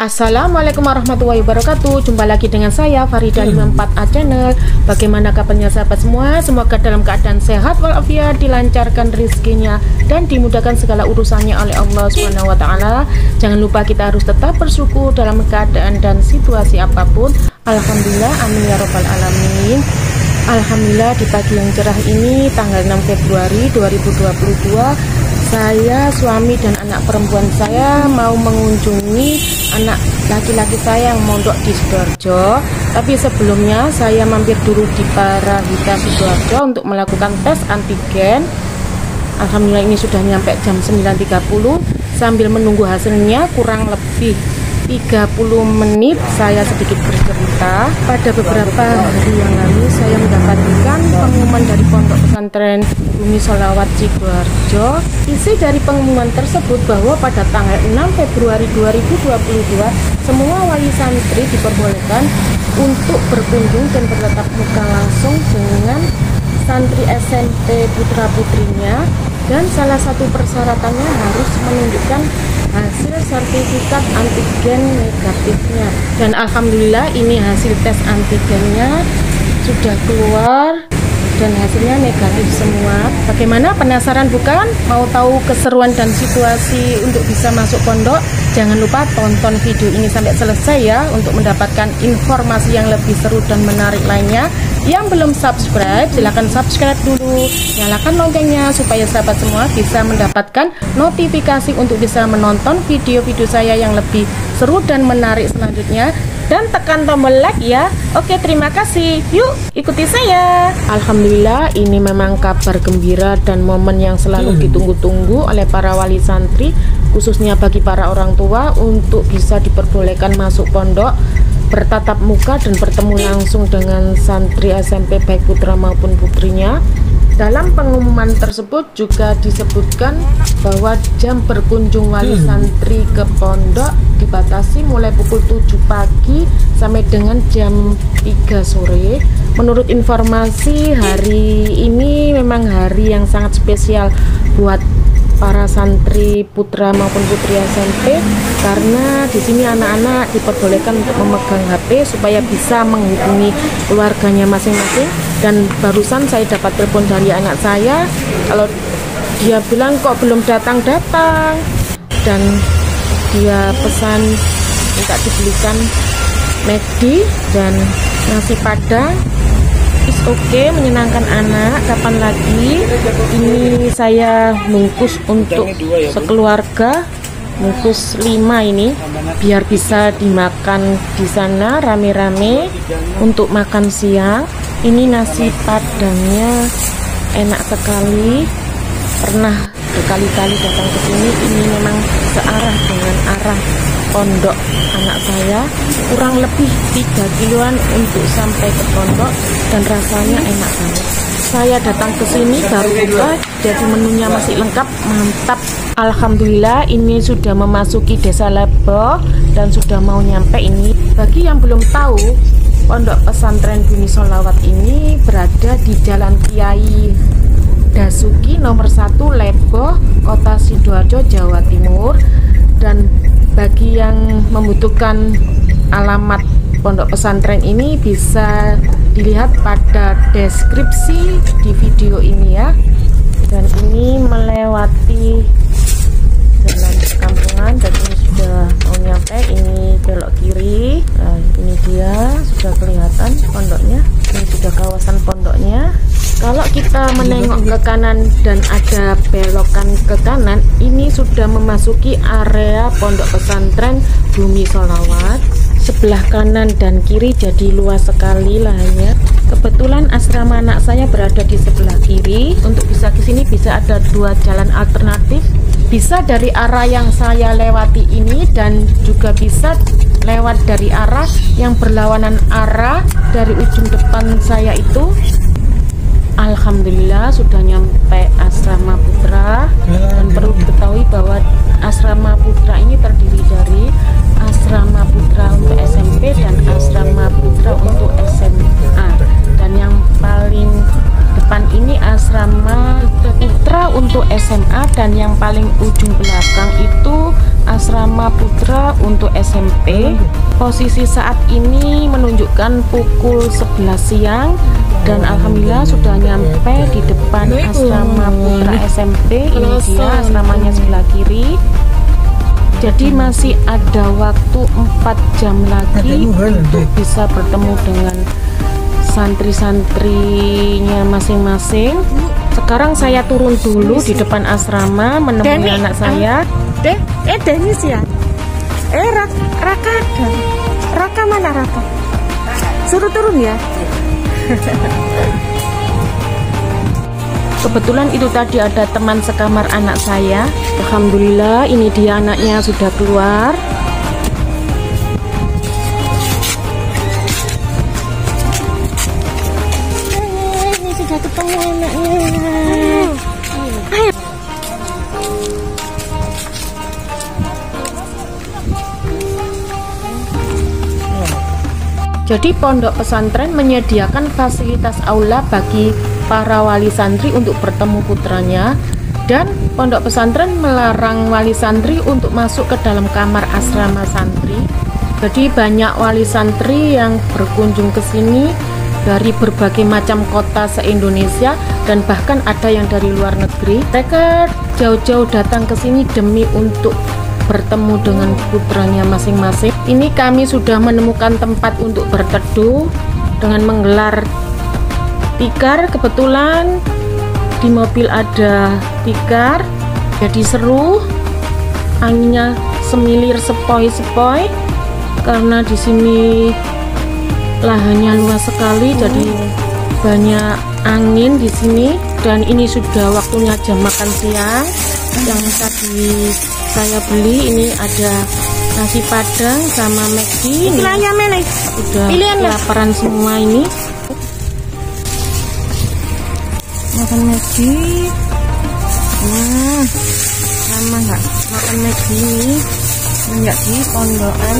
Assalamualaikum warahmatullahi wabarakatuh. Jumpa lagi dengan saya Farida 54A Channel. Bagaimana kabarnya sahabat semua? Semoga dalam keadaan sehat walafiat, dilancarkan rezekinya dan dimudahkan segala urusannya oleh Allah Subhanahu wa taala. Jangan lupa kita harus tetap bersyukur dalam keadaan dan situasi apapun. Alhamdulillah, amin ya robbal alamin. Alhamdulillah, di pagi yang cerah ini tanggal 6 Februari 2022, saya, suami dan anak perempuan saya mau mengunjungi anak laki-laki saya yang mondok di Sidoarjo. Tapi sebelumnya saya mampir dulu di Parahita Sidoarjo untuk melakukan tes antigen. Alhamdulillah ini sudah nyampe jam 9.30. Sambil menunggu hasilnya kurang lebih 30 menit saya sedikit bercerita. Pada beberapa hari yang lalu saya mendapatkan pengumuman dari Pondok Pesantren Bumi Sholawat Sidoarjo. Isi dari pengumuman tersebut bahwa pada tanggal 6 Februari 2022 semua wali santri diperbolehkan untuk berkunjung dan bertatap muka langsung dengan santri SMP putra-putrinya, dan salah satu persyaratannya harus menunjukkan hasil sertifikat antigen negatifnya. Dan alhamdulillah ini hasil tes antigennya sudah keluar dan hasilnya negatif semua. Bagaimana, penasaran bukan? Mau tahu keseruan dan situasi untuk bisa masuk pondok? Jangan lupa tonton video ini sampai selesai ya, untuk mendapatkan informasi yang lebih seru dan menarik lainnya. Yang belum subscribe, silahkan subscribe dulu, nyalakan loncengnya supaya sahabat semua bisa mendapatkan notifikasi untuk bisa menonton video-video saya yang lebih seru dan menarik selanjutnya. Dan tekan tombol like ya. Oke, terima kasih. Yuk ikuti saya. Alhamdulillah, ini memang kabar gembira dan momen yang selalu ditunggu-tunggu oleh para wali santri, khususnya bagi para orang tua, untuk bisa diperbolehkan masuk pondok, bertatap muka dan bertemu langsung dengan santri SMP baik putra maupun putrinya. Dalam pengumuman tersebut juga disebutkan bahwa jam berkunjung wali santri ke pondok dibatasi mulai pukul 7 pagi sampai dengan jam 3 sore. Menurut informasi, hari ini memang hari yang sangat spesial buat para santri putra maupun putri SMP, karena di sini anak-anak diperbolehkan untuk memegang HP supaya bisa menghubungi keluarganya masing-masing. Dan barusan saya dapat telepon dari anak saya, kalau dia bilang kok belum datang-datang, dan dia pesan minta dibelikan McD dan nasi padang. Is oke, menyenangkan anak. Kapan lagi? Ini saya bungkus untuk sekeluarga, bungkus 5 ini, biar bisa dimakan di sana rame-rame untuk makan siang. Ini nasi padangnya enak sekali. Pernah berkali-kali datang ke sini. Ini memang searah dengan arah pondok anak saya, kurang lebih 3 kiloan untuk sampai ke pondok, dan rasanya enak banget. Saya datang ke sini baru buka, jadi menunya masih lengkap, mantap. Alhamdulillah, ini sudah memasuki Desa Leboh dan sudah mau nyampe ini. Bagi yang belum tahu, Pondok Pesantren Bumi Sholawat ini berada di Jalan Kiai Dasuki nomor 1 Leboh, Kota Sidoarjo, Jawa Timur. Dan bagi yang membutuhkan alamat pondok pesantren ini bisa dilihat pada deskripsi di video ini ya. Dan ini melewati jalan perkampungan dan ini sudah mau nyampe. Ini belok kiri. Nah, ini dia sudah kelihatan pondoknya. Ini sudah kawasan pondoknya. Kalau kita menengok ke kanan dan ada belokan ke kanan, ini sudah memasuki area pondok pesantren Bumi Sholawat. Sebelah kanan dan kiri jadi luas sekali lahannya. Kebetulan asrama anak saya berada di sebelah kiri. Untuk bisa ke sini bisa ada 2 jalan alternatif. Bisa dari arah yang saya lewati ini, dan juga bisa lewat dari arah yang berlawanan arah dari ujung depan saya itu. Alhamdulillah sudah nyampe asrama putra. Dan perlu diketahui bahwa asrama putra ini terdiri dari asrama putra untuk SMP dan asrama putra untuk SMA. Dan yang paling depan ini asrama putra untuk SMA, dan yang paling ujung belakang itu asrama putra untuk SMP. Posisi saat ini menunjukkan pukul 11 siang dan alhamdulillah sudah nyampe di depan asrama putra SMP. Ini dia asramanya sebelah kiri. Jadi masih ada waktu 4 jam lagi untuk bisa bertemu dengan santri-santrinya masing-masing. Sekarang saya turun dulu di depan asrama menemui anak saya. Denis ya? Raka ada. Raka mana Raka? Suruh turun ya. Kebetulan itu tadi ada teman sekamar anak saya. Alhamdulillah ini dia anaknya sudah keluar. Ini sudah ketemu anaknya. Ayo. Jadi pondok pesantren menyediakan fasilitas aula bagi para wali santri untuk bertemu putranya, dan pondok pesantren melarang wali santri untuk masuk ke dalam kamar asrama santri. Jadi banyak wali santri yang berkunjung ke sini dari berbagai macam kota se-Indonesia dan bahkan ada yang dari luar negeri. Mereka jauh-jauh datang ke sini demi untuk bertemu dengan putranya masing-masing. Ini kami sudah menemukan tempat untuk berteduh dengan menggelar tikar. Kebetulan di mobil ada tikar, jadi seru. Anginnya semilir sepoi-sepoi karena di sini lahannya luas sekali, jadi banyak angin di sini. Dan ini sudah waktunya jam makan siang. Yang tadi saya beli ini ada nasi padang sama McD. Udah kelaparan semua ini. Makan McD. Nah, lama nggak makan McD ini enggak di pondokan.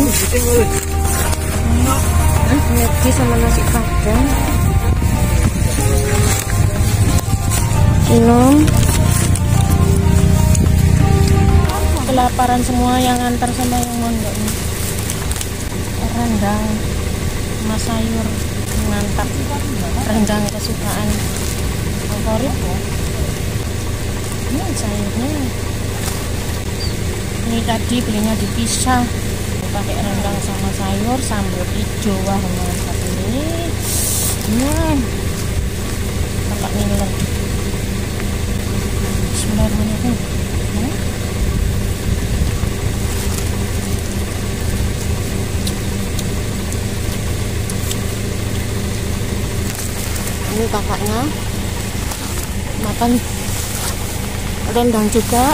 McD sama nasi padang. Minum. Kelaparan semua yang antar sama yang mondok ini. Rendang sama sayur mantap. Rendang kesukaan favorit ya. Ini sayurnya. Ini tadi belinya dipisah, pakai rendang sama sayur, sambal hijau. Wah mantap ini. Kakak ngiler. Bismillahirrahmanirrahim. Ini kakaknya makan rendang juga.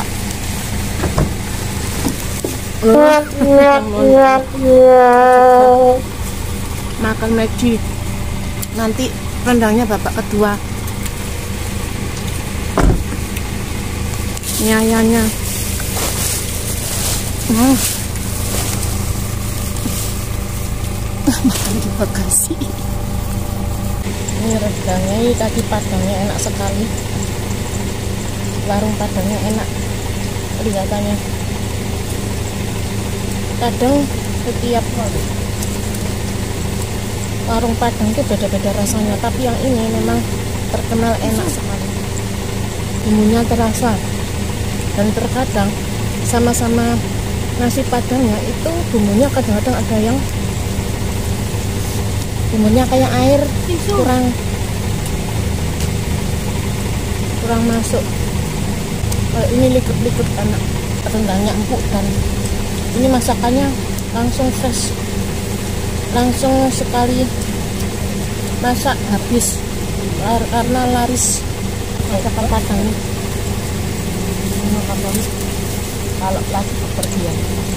Makan McD. Nanti rendangnya babak kedua. Ini ayamnya. Makan di bagasi. Ini rendangnya, ini tadi padangnya enak sekali. Warung padangnya enak kelihatannya. Kadang setiap warung padang itu beda-beda rasanya, tapi yang ini memang terkenal enak sekali. Bumbunya terasa, dan terkadang sama-sama nasi padangnya itu bumbunya kadang-kadang ada yang bumbunya kayak air, kurang masuk. Kalau ini liquid karena rendangnya empuk, dan ini masakannya langsung fresh, langsung sekali masak habis karena laris masakan padang ini. Ini favorit kalau lagi bepergian.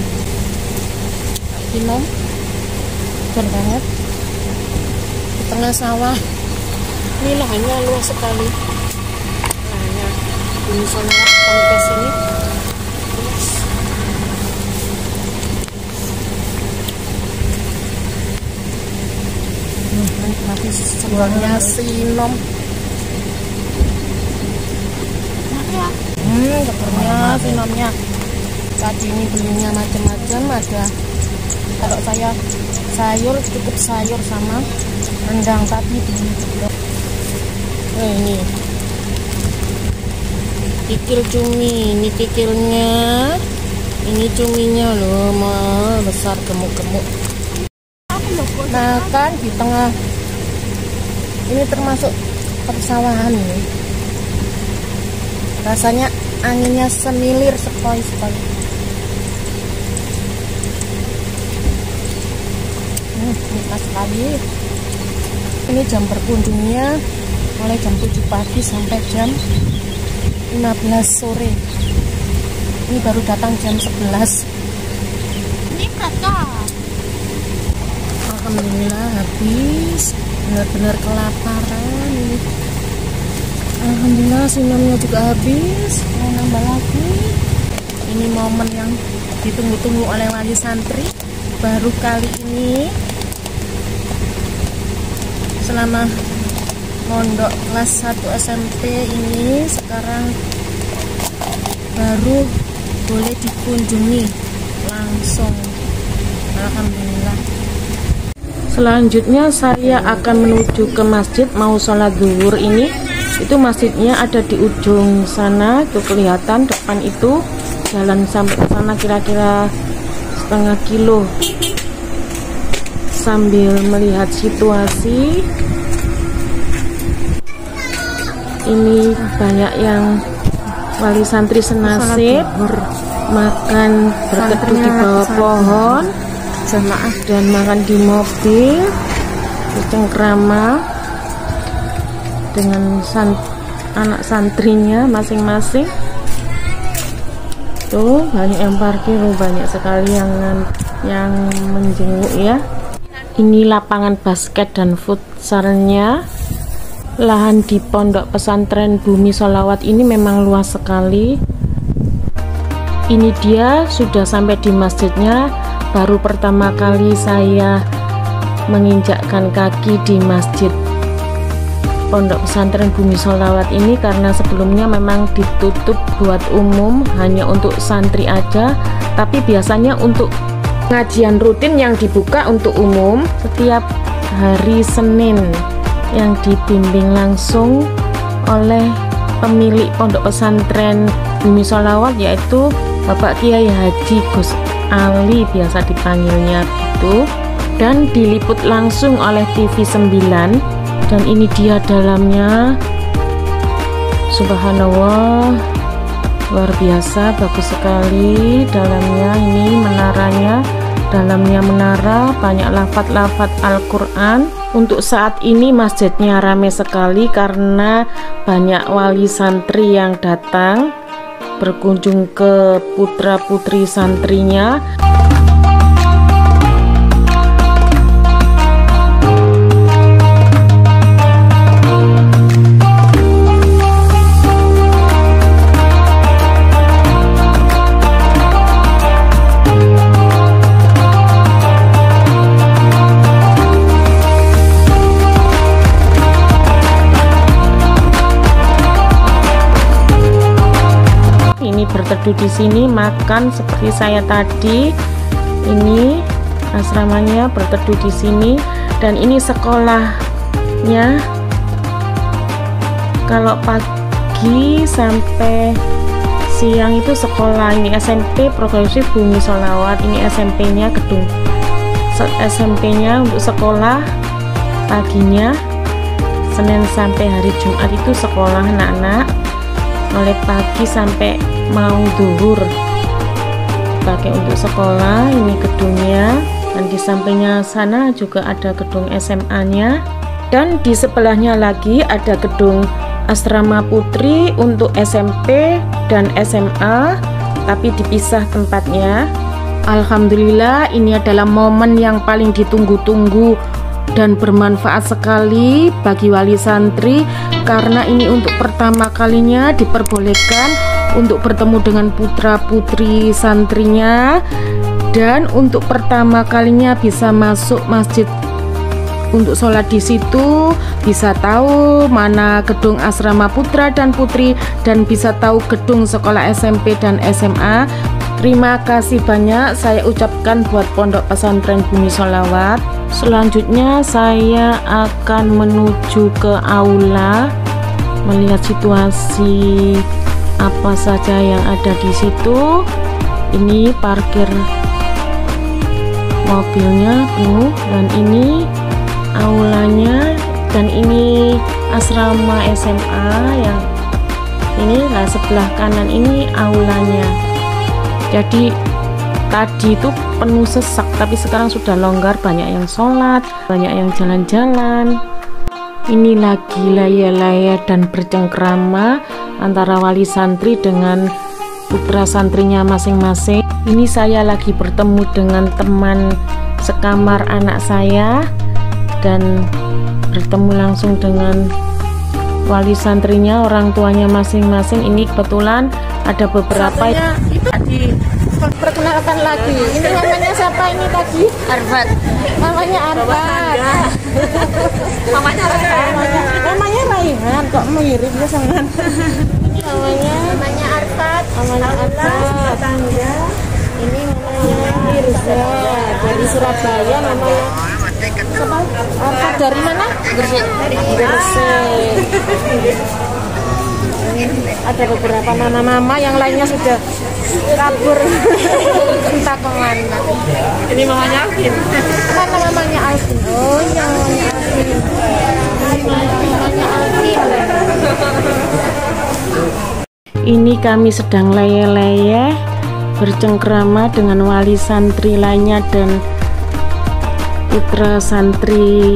Minum segar banget di tengah sawah. Ini lahannya luas sekali. Lahannya ini sana sampai sini. Mati semuanya sinom. Segernya sinomnya. Tadi ini belinya macam-macam, ada kalau saya sayur cukup sayur sama rendang tadi di ini kikil cumi, ini kikilnya, ini cuminya loh, besar gemuk-gemuk. Makan di tengah ini termasuk persawahan ini, rasanya anginnya semilir sepoi-sepoi. Nikmat sekali. Ini jam berkunjungnya mulai jam 7 pagi sampai jam 15 sore. Ini baru datang jam 11. Ini kakak. Alhamdulillah habis. Benar-benar kelaparan ini. Alhamdulillah sinamnya juga habis. Mau nambah lagi. Ini momen yang ditunggu-tunggu oleh wali santri. Baru kali ini selama mondok kelas 1 SMP ini sekarang baru boleh dikunjungi langsung. Alhamdulillah. Selanjutnya saya akan menuju ke masjid mau sholat zuhur. Ini itu masjidnya ada di ujung sana, itu kelihatan depan itu. Jalan sampai ke sana kira-kira setengah kilo sambil melihat situasi. Ini banyak yang wali santri senasib makan berteduh di bawah pohon jamaah dan makan di mobil di cengkrama dengan anak santrinya masing-masing. Tuh banyak yang parkir, banyak sekali yang menjenguk ya. Ini lapangan basket dan futsalnya. Lahan di pondok pesantren Bumi Sholawat ini memang luas sekali. Ini dia sudah sampai di masjidnya. Baru pertama kali saya menginjakkan kaki di masjid pondok pesantren Bumi Sholawat ini, karena sebelumnya memang ditutup buat umum, hanya untuk santri aja. Tapi biasanya untuk pengajian rutin yang dibuka untuk umum setiap hari Senin yang dibimbing langsung oleh pemilik pondok pesantren Bumi Sholawat, yaitu Bapak Kiai Haji Gus Ali biasa dipanggilnya gitu, dan diliput langsung oleh TV 9. Dan ini dia dalamnya, subhanallah, luar biasa, bagus sekali dalamnya. Ini menaranya, dalamnya menara, banyak lafaz-lafaz Al-Quran. Untuk saat ini masjidnya ramai sekali karena banyak wali santri yang datang berkunjung ke putra-putri santrinya. Berteduh di sini, makan seperti saya tadi. Ini asramanya, berteduh di sini. Dan ini sekolahnya. Kalau pagi sampai siang itu sekolah. Ini SMP Progresif Bumi Sholawat. Ini SMP-nya, gedung SMP-nya untuk sekolah paginya. Senin sampai hari Jumat itu sekolah anak-anak, mulai pagi sampai mau zuhur pakai untuk sekolah. Ini gedungnya, dan di sampingnya sana juga ada gedung SMA-nya, dan di sebelahnya lagi ada gedung asrama putri untuk SMP dan SMA, tapi dipisah tempatnya. Alhamdulillah, ini adalah momen yang paling ditunggu-tunggu dan bermanfaat sekali bagi wali santri, karena ini untuk pertama kalinya diperbolehkan untuk bertemu dengan putra-putri santrinya, dan untuk pertama kalinya bisa masuk masjid untuk sholat di situ, bisa tahu mana gedung asrama putra dan putri, dan bisa tahu gedung sekolah SMP dan SMA. Terima kasih banyak saya ucapkan buat Pondok Pesantren Bumi Sholawat. Selanjutnya saya akan menuju ke aula, melihat situasi apa saja yang ada di situ. Ini parkir mobilnya penuh, dan ini aulanya, dan ini asrama SMA yang ini. Nah, sebelah kanan ini aulanya. Jadi tadi itu penuh sesak, tapi sekarang sudah longgar, banyak yang sholat, banyak yang jalan-jalan. Ini lagi laya-laya dan bercengkrama antara wali santri dengan putra santrinya masing-masing. Ini saya lagi bertemu dengan teman sekamar anak saya dan bertemu langsung dengan wali santrinya, orang tuanya masing-masing. Ini kebetulan ada beberapa itu tadi. Perkenalkan lagi, ini namanya siapa ini tadi? Arfat. Namanya Arfat. Namanya Raihan, kok mirip ya sama. Namanya Arfat. Namanya Arfat. Ini namanya Mirza dari Surabaya. Namanya siapa? Arfat dari mana? Gresik. Ada beberapa mama-mama, yang lainnya sudah kabur entah kemana. Ini mamanya Alvin. Mana mamanya Alvin? Oh iya, mamanya Alvin. Mamanya Alvin. Ini kami sedang leye-leye bercengkrama dengan wali santri lainnya dan putra santri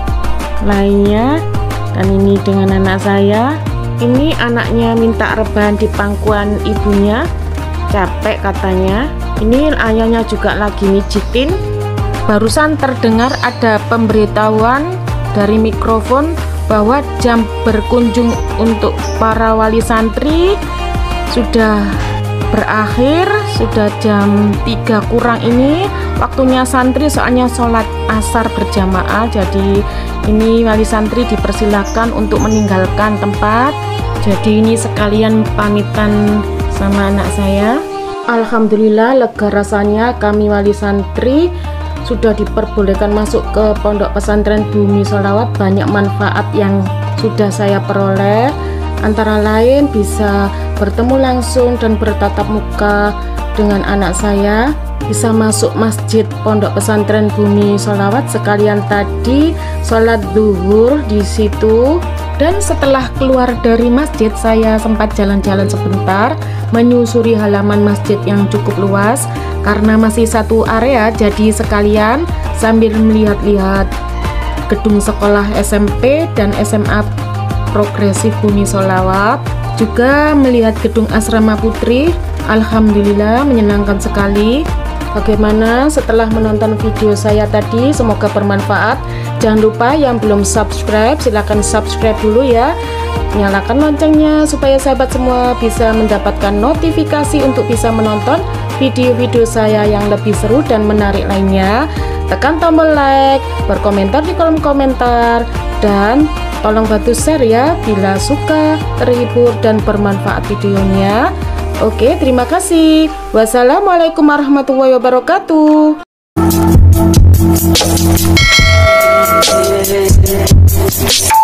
lainnya, dan ini dengan anak saya. Ini anaknya minta rebahan di pangkuan ibunya, capek katanya. Ini ayahnya juga lagi mijitin. Barusan terdengar ada pemberitahuan dari mikrofon bahwa jam berkunjung untuk para wali santri sudah berakhir, sudah jam 3 kurang ini waktunya santri, soalnya sholat asar berjamaah. Jadi ini wali santri dipersilakan untuk meninggalkan tempat. Jadi ini sekalian pamitan sama anak saya. Alhamdulillah lega rasanya, kami wali santri sudah diperbolehkan masuk ke Pondok Pesantren Bumi Sholawat. Banyak manfaat yang sudah saya peroleh, antara lain bisa bertemu langsung dan bertatap muka dengan anak saya, bisa masuk masjid Pondok Pesantren Bumi Sholawat, sekalian tadi sholat zuhur di situ. Dan setelah keluar dari masjid, saya sempat jalan-jalan sebentar menyusuri halaman masjid yang cukup luas karena masih satu area. Jadi sekalian sambil melihat-lihat gedung sekolah SMP dan SMA Progresif Bumi Sholawat, juga melihat gedung asrama putri. Alhamdulillah menyenangkan sekali. Bagaimana setelah menonton video saya tadi? Semoga bermanfaat. Jangan lupa yang belum subscribe, silahkan subscribe dulu ya. Nyalakan loncengnya supaya sahabat semua bisa mendapatkan notifikasi untuk bisa menonton video-video saya yang lebih seru dan menarik lainnya. Tekan tombol like, berkomentar di kolom komentar, dan tolong bantu share ya bila suka, terhibur, dan bermanfaat videonya. Oke, terima kasih. Wassalamualaikum warahmatullahi wabarakatuh.